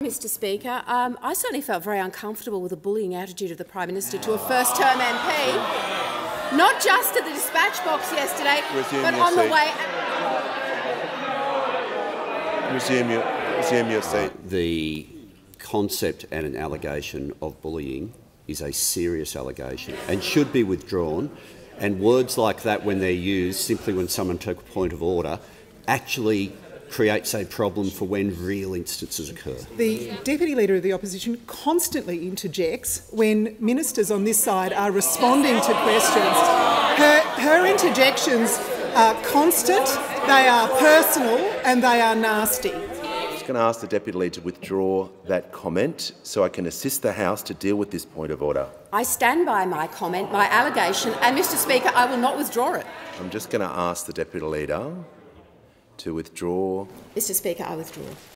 Mr Speaker, I certainly felt very uncomfortable with the bullying attitude of the Prime Minister to a first-term MP, not just at the dispatch box yesterday, but on the way. Resume your seat. The concept and an allegation of bullying is a serious allegation and should be withdrawn. And words like that, when they're used simply when someone took a point of order, actually creates a problem for when real instances occur. The Deputy Leader of the Opposition constantly interjects when ministers on this side are responding to questions. Her interjections are constant, they are personal and they are nasty. I'm just going to ask the Deputy Leader to withdraw that comment so I can assist the House to deal with this point of order. I stand by my comment, my allegation, and, Mr Speaker, I will not withdraw it. I'm just going to ask the Deputy Leader to withdraw. Mr Speaker, I withdraw.